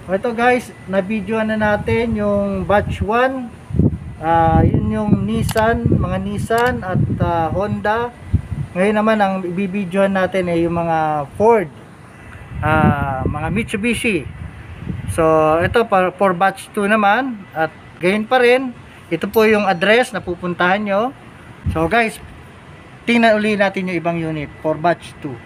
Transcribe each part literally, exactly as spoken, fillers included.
Ito guys, na-videoan na natin yung batch one. Uh, yun yung Nissan, mga Nissan at uh, Honda. Ngayon naman ang ibibidyohan natin ay yung mga Ford, uh, mga Mitsubishi. So ito for batch two naman. At gayon pa rin, ito po yung address na pupuntahan nyo. So guys, tingnan uli natin yung ibang unit for batch two.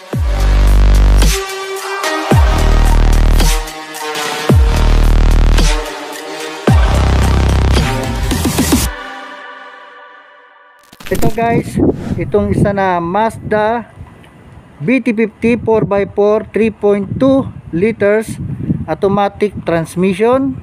Ito guys, itong isa na Mazda B T fifty four by four three point two liters automatic transmission.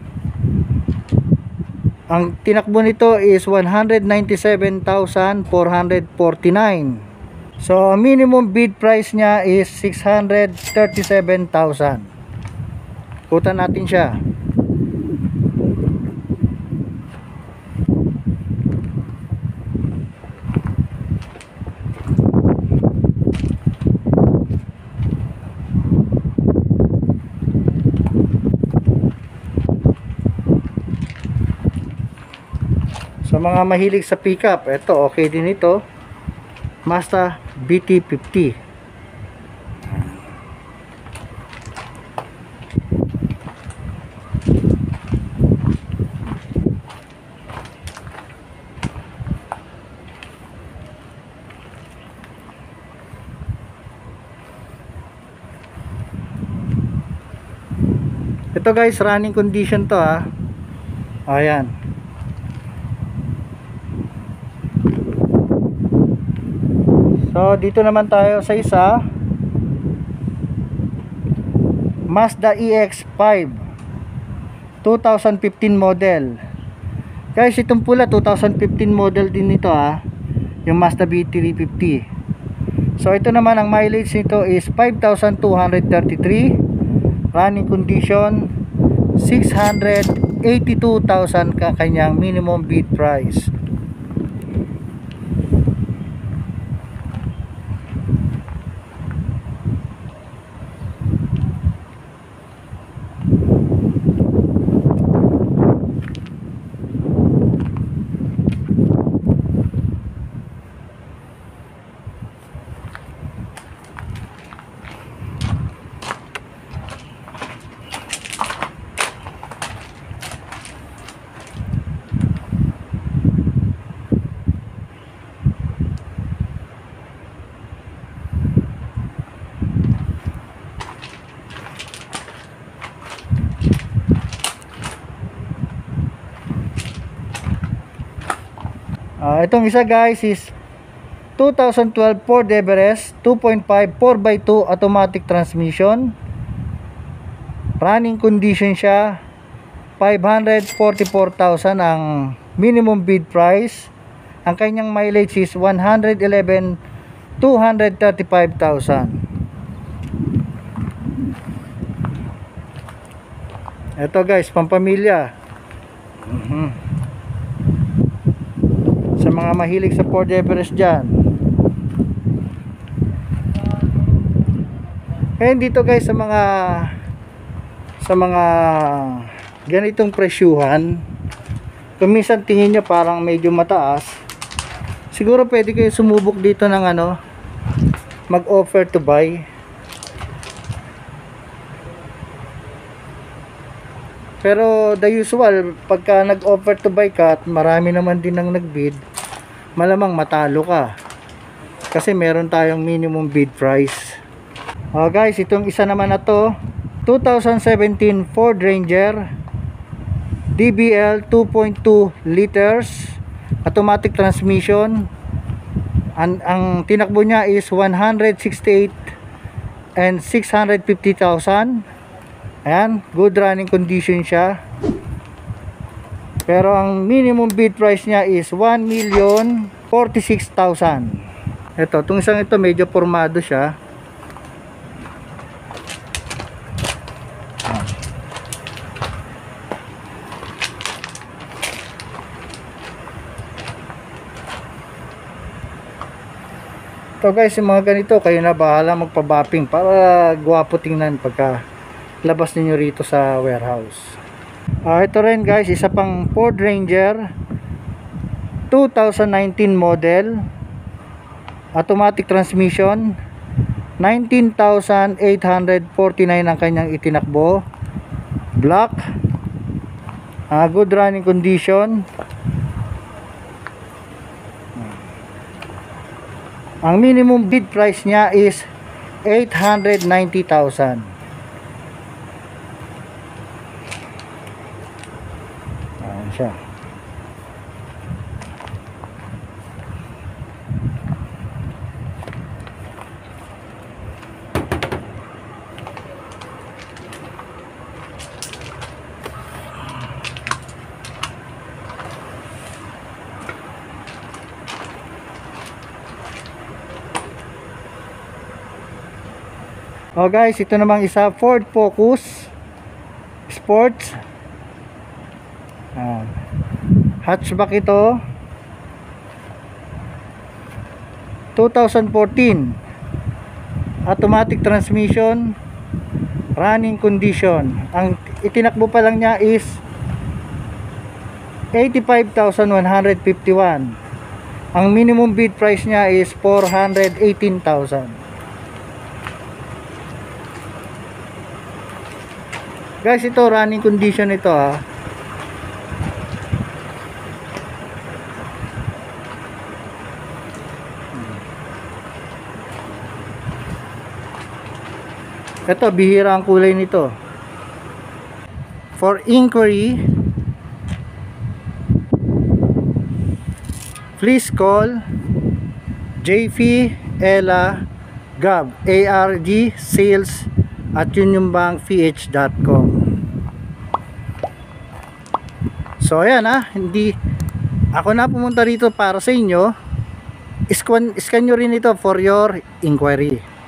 Ang tinakbo nito is one hundred ninety-seven thousand four hundred forty-nine. So ang minimum bid price niya is six hundred thirty-seven thousand. Kutan natin siya. Sa mga mahilig sa pickup, ito okay din ito. Mazda B T fifty. Ito guys, running condition to ha. Ayan. So dito naman tayo sa isa, Mazda E X five two thousand fifteen model. Guys, itong pula two thousand fifteen model din nito ha, yung Mazda B T fifty. So ito naman ang mileage nito is five thousand two hundred thirty-three. Running condition six hundred eighty-two thousand ka kanyang minimum bid price. Uh, itong isa guys is two thousand twelve Ford Everest two point five four by two automatic transmission. Running condition siya, five hundred forty-four thousand ang minimum bid price. Ang kanyang mileage is one hundred eleven thousand two hundred thirty-five thousand. Ito guys, pampamilya. Uh-huh. Sa mga mahilig sa Ford Everest dyan. Kaya dito guys, sa mga sa mga ganitong presyuhan, kung minsan tingin nyo parang medyo mataas, siguro pwede kayo sumubok dito ng ano, mag offer to buy. Pero the usual, pagka nag offer to buy ka at marami naman din ang nagbid, malamang matalo ka kasi meron tayong minimum bid price. Oh guys, itong isa naman na to, two thousand seventeen Ford Ranger D B L two point two liters automatic transmission. Ang, ang tinakbo niya is one hundred sixty-eight and six hundred fifty thousand. Ayan, good running condition siya. Pero ang minimum bid price niya is one million forty-six thousand. Ito, itong isang ito medyo formado siya. Ito guys, yung mga ganito, kayo na bahala magpa-bapping para gwapo tingnan pagka labas niyo rito sa warehouse. Uh, ito rin guys, isa pang Ford Ranger two thousand nineteen model, automatic transmission, nineteen thousand eight hundred forty-nine ang kanyang itinakbo, black, uh, good running condition. Ang minimum bid price niya is eight hundred ninety thousand. Ayan siya. Oh guys, ito namang isa, Ford Focus Sports. Ah, hatchback ito, two thousand fourteen, automatic transmission, running condition. Ang itinakbo pa lang niya is eighty-five thousand one hundred fifty-one. Ang minimum bid price niya is four hundred eighteen thousand. Guys, ito running condition ito ah. Ito, bihira ang kulay nito. For inquiry, please call J P Ella Gab A R G Sales at union bank p h dot com. So ayan ha, hindi ako na pumunta rito para sa inyo. Iscan, iscan nyo rin ito for your inquiry.